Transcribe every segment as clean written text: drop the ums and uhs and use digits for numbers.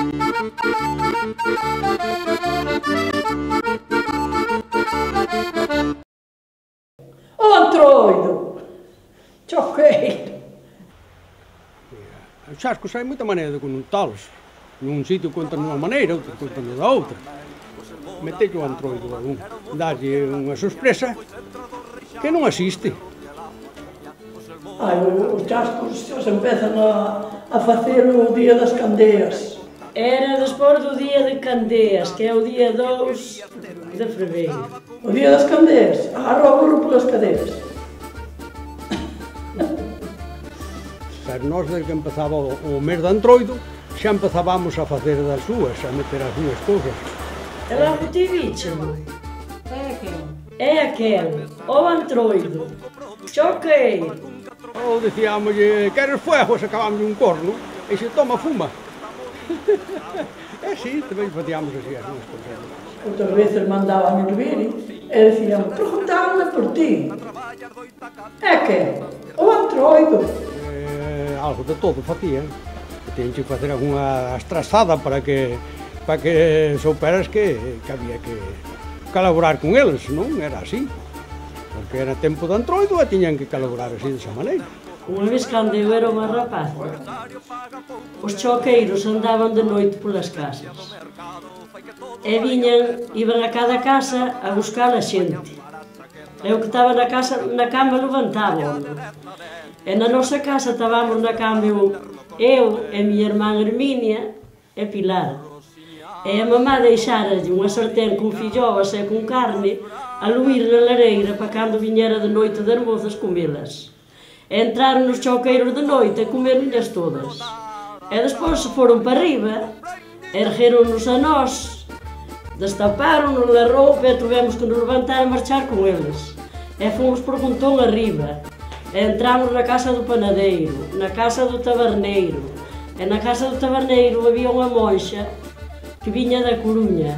O Antroido! Choqueiro! Os chascos hai moita maneira de contalos. Num sitio contan dunha maneira, outro contan da outra. Metelle o Antroido a un, dalle unha sorpresa que non existe. Ai, os chascos se empezan a facer o día das candeas. Era despois do día de Candeas, que é o día 2 de fevereiro. O día das candeas, agarróbolo polas caderas. Pero nós, desde que empezaba o mes de Antroido, xa empezábamos a facer das súas, a meter as súas cousas. E logo ti víchelo. É aquel, o Antroido. Choqueiro. Ou dicíamoslle, queres fuego, sacábamos un corno, e se toma fuma. E si, tamén facíamos así as súas cousas. Outras veces mandaban el vir e decían, preguntaban por ti. É que? O Antroido. Algo de todo facían. Tiñen que facer algunha astrasada para que souperas que había que colaborar con eles, non? Era así. Porque era tempo de Antroido e tiñan que colaborar así desa maneira. Unha vez cando eu era unha rapaza, os choqueiros andaban de noite polas casas e iban a cada casa a buscar a xente. Eu que estaba na cama levantaba. E na nosa casa estábamos na cama eu e miña irmán Herminia e Pilar. E a mamá deixara unha sartén con fillovas e con carne a luir na lareira para cando viñera de noite das mozas comelas. E entraron os choqueiros de noite e comeronllas todas. E despois se foron para arriba, ergueron-nos a nós, destaparon-nos a roupa e tivemos que nos levantar e marchar con eles. E fomos por Pontón arriba. E entramos na casa do panadeiro, na casa do taberneiro. E na casa do taberneiro había unha monxa que viña da Coruña.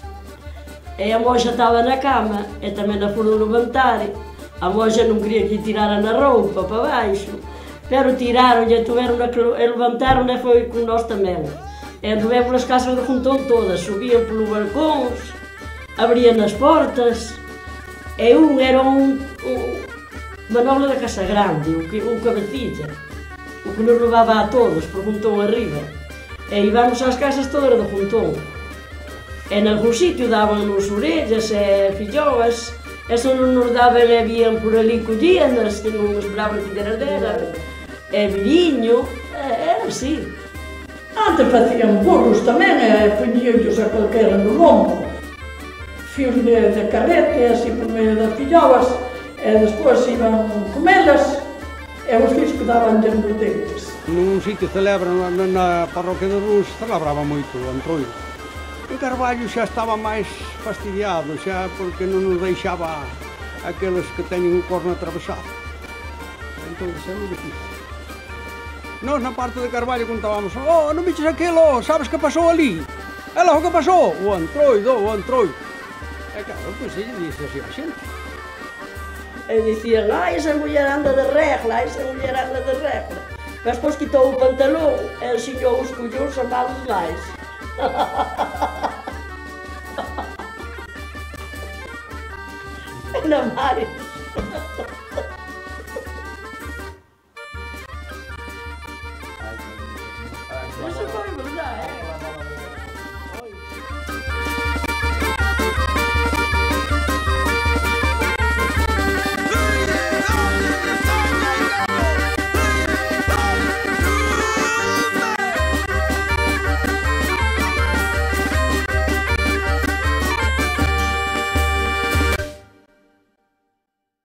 E a monxa estaba na cama e tamén a foron levantar. A monxa non quería que lle tiraran a roupa para baixo, pero tiraron-lle, levantaron e foi con nós tamén. E anduvemos as casas de Pontón todas, subían polo balcóns, abrían as portas, e era un Manolo da Casa Grande, o cabecilla, o que nos levaba a todos por Pontón arriba. E íbamos ás casas todas de Pontón. E nalgún sitio daban-nos orellas e filloas, e se non nos daban e vían por ali collíanas, que non esperaban que deras deran, e viño, era así. Antes facían burros tamén e poñíanllos a calquera no lombo. Fios de carrete, así por medio das fillovas, e despois iban comelas, e os fios que daban nos dentes. Nun sitio celebran, na parroquia de Rus, celebraba moito o Antroido. En Carballo xa estaba máis fastidiado, xa porque non nos deixaba aqueles que teñen o corno atravesado. Entón, é moi difícil. Nós na parte de Carballo contábamos, oh, non viches aquilo, sabes que pasou ali? É logo que pasou, o Antroido. E claro, pois lle dixe así a xente. E dicían, ai, esa muller anda de regla, Mas depois quitou o pantalón e ensinou os collóns a malos máis. Na Mari.